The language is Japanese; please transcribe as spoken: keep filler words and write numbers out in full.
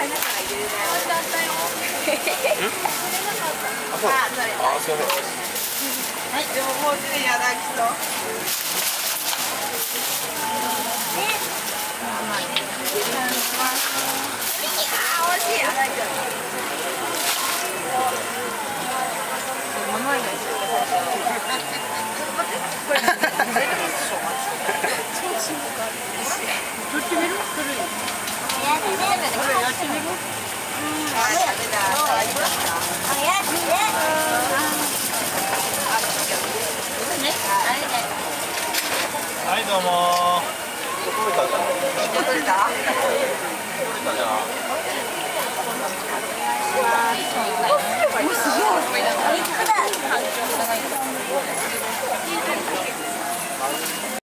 でももうすでにやだきそう。惜しい。 はい、どうも。 取れた？ すごい。